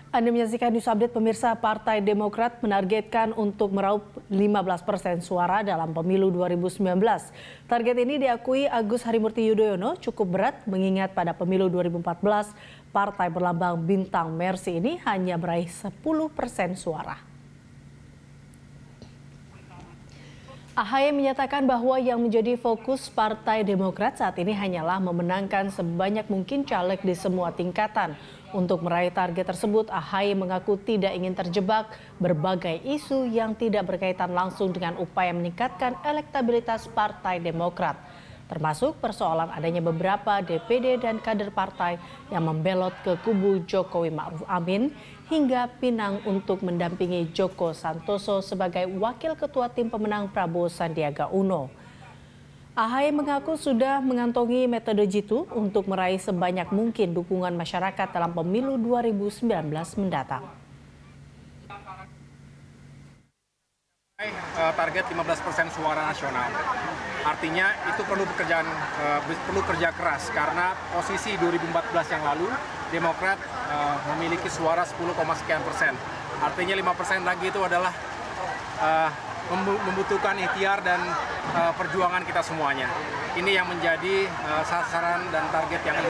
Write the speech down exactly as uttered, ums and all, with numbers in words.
Anda menyaksikan News Update pemirsa. Partai Demokrat menargetkan untuk meraup lima belas persen suara dalam pemilu dua ribu sembilan belas. Target ini diakui Agus Harimurti Yudhoyono cukup berat mengingat pada pemilu dua ribu empat belas partai berlambang bintang Mercy ini hanya meraih sepuluh persen suara. A H Y menyatakan bahwa yang menjadi fokus Partai Demokrat saat ini hanyalah memenangkan sebanyak mungkin caleg di semua tingkatan. Untuk meraih target tersebut, A H Y mengaku tidak ingin terjebak berbagai isu yang tidak berkaitan langsung dengan upaya meningkatkan elektabilitas Partai Demokrat, termasuk persoalan adanya beberapa D P D dan kader partai yang membelot ke kubu Jokowi Ma'ruf Amin hingga pinang untuk mendampingi Joko Santoso sebagai wakil ketua tim pemenang Prabowo Sandiaga Uno. A H Y mengaku sudah mengantongi metode jitu untuk meraih sebanyak mungkin dukungan masyarakat dalam pemilu dua ribu sembilan belas mendatang. Target lima belas persen suara nasional. Artinya itu perlu pekerjaan uh, perlu kerja keras karena posisi dua ribu empat belas yang lalu Demokrat uh, memiliki suara sepuluh, sekian persen. Artinya lima persen lagi itu adalah uh, membutuhkan ikhtiar dan uh, perjuangan kita semuanya. Ini yang menjadi uh, sasaran dan target yang